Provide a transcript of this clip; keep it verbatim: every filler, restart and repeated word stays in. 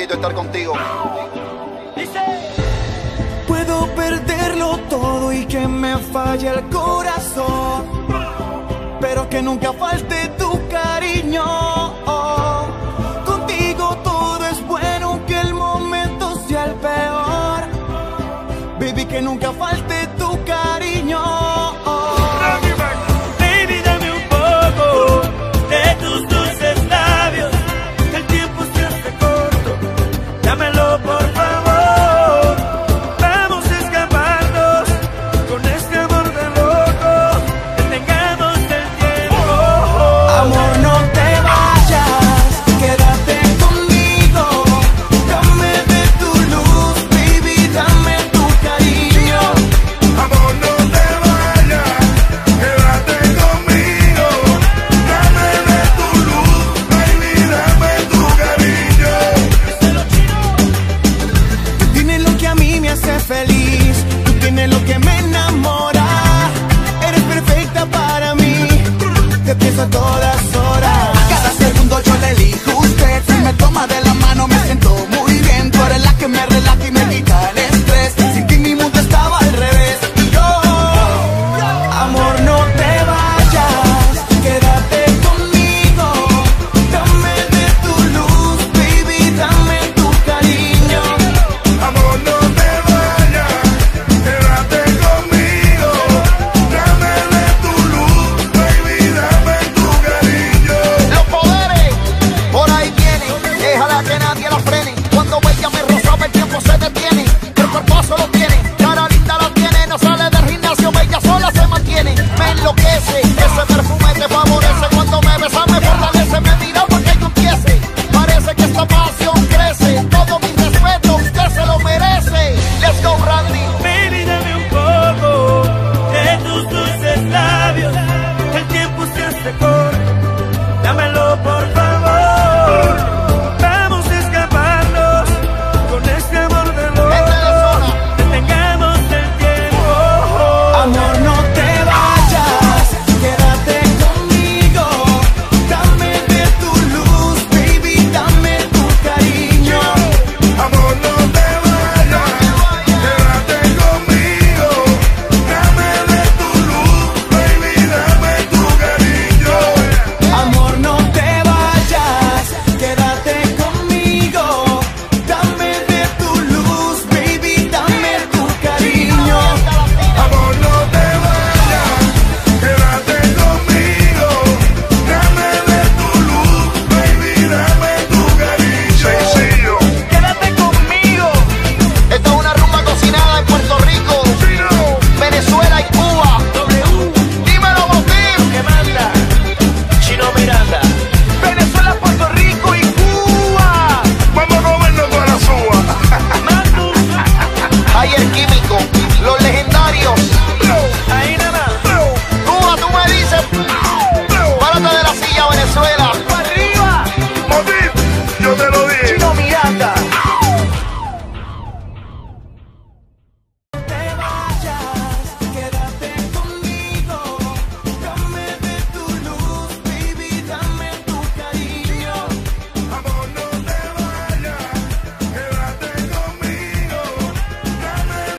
necesito estar contigo. Puedo perderlo todo y que me falle el corazón, pero que nunca falte tu cariño. Oh, contigo todo es bueno, aunque el momento sea el peor. Baby, que nunca falte tu cariño. Oh. Baby, dame un poco de tus dulces labios. El tiempo se hace corto, dámelo por favor. Vamos a escaparnos con este amor de loco. Detengamos el tiempo. Amor, no te vayas, quédate conmigo. Dame de tu luz, baby, dame tu cariño. Amor, no te vayas, quédate conmigo. Dame de tu luz, baby, dame tu cariño. Tú tienes lo que a mí me hace feliz, tú tienes lo que me enamora. Eres perfecta para mí, te pienso a todas horas. Cada segundo yo le elijo a usted. Si me toma de la mano me siento muy bien. Tú eres la que me relaja y me quita el estrés. Sin ti mi mundo estaba al revés. Y yo, Amor, no te vayas, quédate conmigo. Dame de tu luz, baby, dame tu cariño. Amor, no te vayas, quédate conmigo. Dame de tu luz, baby, dame tu cariño. Los poderes por ahí vienen, déjala que nadie la frene. Cuando ella me rozaba el tiempo se detiene. El cuerpazo lo tiene, cara linda la tiene. No sale del gimnasio, bella sola se mantiene. Me enloquece, ese perfume te favorece. Cuando me besa me fortalece, me mira porque yo empiece. Parece que esta pasión crece. Todo mi respeto, usted se lo merece. Let's go, Randy. Baby, dame un poco de tus dulces labios. El tiempo se hace corto, dámelo por favor. Vamos a escaparnos con este amor de loco. Gente de zona. Detengamos el tiempo. Amor, no te vayas, quédate conmigo. Dame de tu luz, baby, dame tu cariño. Amor, no te vayas, quédate conmigo. Dame de tu luz, baby, dame tu cariño. Amor, no te vayas, quédate conmigo. Dame de tu luz, baby, dame tu cariño. Amor, no te vayas, quédate conmigo. Dame de tu luz, baby, dame tu cariño. Sencillo. Quédate conmigo. Esta es una rumba cocinada en Puerto Rico, Venezuela y Cuba. Dímelo, Botín. ¿Qué manda? Chyno Miranda. Venezuela, Puerto Rico y Cuba. Vamos a comernos toda la suba. Ahí el químico, los legendarios.